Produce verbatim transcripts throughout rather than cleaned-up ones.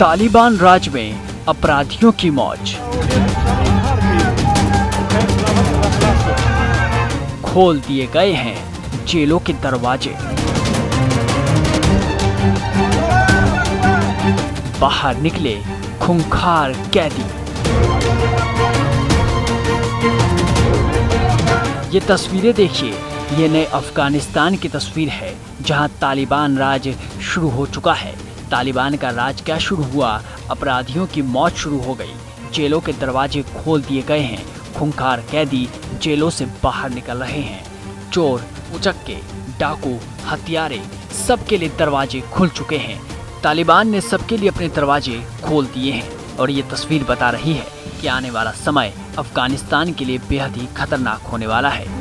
तालिबान राज में अपराधियों की मौज। खोल दिए गए हैं जेलों के दरवाजे। बाहर निकले खूंखार कैदी। ये तस्वीरें देखिए, ये नए अफगानिस्तान की तस्वीर है जहां तालिबान राज शुरू हो चुका है। तालिबान का राज क्या शुरू हुआ, अपराधियों की मौत शुरू हो गई, जेलों के दरवाजे खोल दिए गए हैं, खूंखार कैदी जेलों से बाहर निकल रहे हैं। चोर, उचक्के, डाकू, हत्यारे, सबके लिए दरवाजे खुल चुके हैं। तालिबान ने सबके लिए अपने दरवाजे खोल दिए हैं और ये तस्वीर बता रही है कि आने वाला समय अफगानिस्तान के लिए बेहद ही खतरनाक होने वाला है।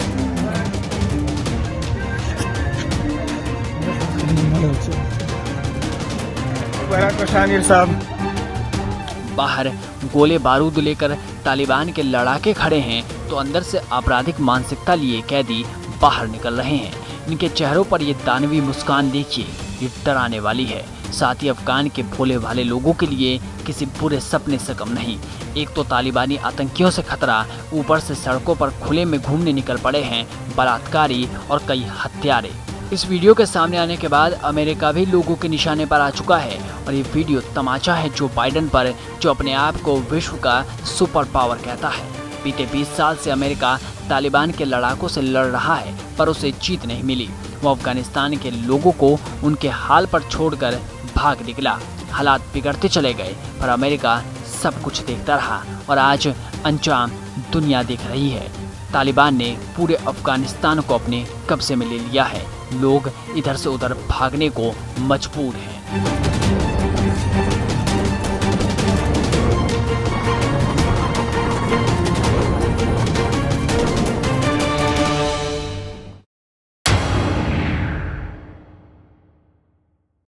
बाहर गोले बारूद लेकर तालिबान के लड़ाके खड़े हैं तो अंदर से आपराधिक मानसिकता लिए कैदी बाहर निकल रहे हैं। इनके चेहरों पर ये दानवी मुस्कान देखिए, ये डराने वाली है। साथ ही अफगान के भोले भाले लोगों के लिए किसी बुरे सपने से कम नहीं। एक तो तालिबानी आतंकियों से खतरा, ऊपर से सड़कों पर खुले में घूमने निकल पड़े हैं बलात्कारी और कई हत्यारे। इस वीडियो के सामने आने के बाद अमेरिका भी लोगों के निशाने पर आ चुका है और ये वीडियो तमाचा है जो बाइडेन पर, जो अपने आप को विश्व का सुपर पावर कहता है। बीते बीस साल से अमेरिका तालिबान के लड़ाकों से लड़ रहा है पर उसे जीत नहीं मिली। वो अफगानिस्तान के लोगों को उनके हाल पर छोड़कर भाग निकला। हालात बिगड़ते चले गए पर अमेरिका सब कुछ देखता रहा और आज अंजाम दुनिया देख रही है। तालिबान ने पूरे अफगानिस्तान को अपने कब्जे में ले लिया है। लोग इधर से उधर भागने को मजबूर हैं।